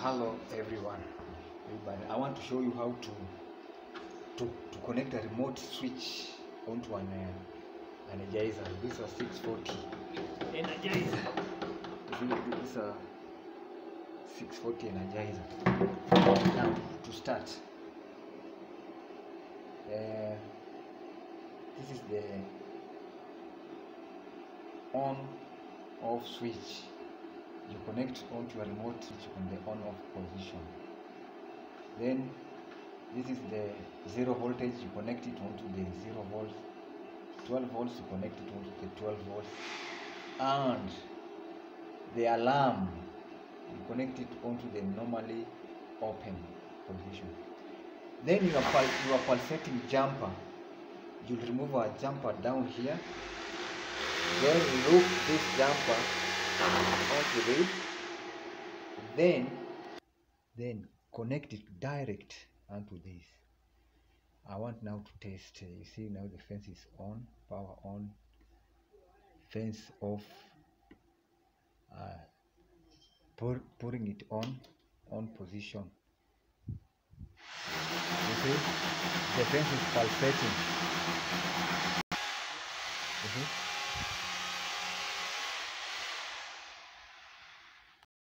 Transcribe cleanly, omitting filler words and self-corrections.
Hello everyone. I want to show you how to connect a remote switch onto an Energizer. This is a 640 Energizer. This is a 640 Energizer. Now to start, this is the on-off switch. You connect onto a remote switch on the on-off position. Then this is the 0 voltage. You connect it onto the 0 volts. 12 volts, you connect it onto the 12 volts. And the alarm, you connect it onto the normally open position. Then your pulsating jumper, you'll remove a jumper down here. Then loop this jumper onto this. Then connect it direct onto this. I want now to test. You see now the fence is on, power on, fence off. Putting it on position. You see the fence is pulsating.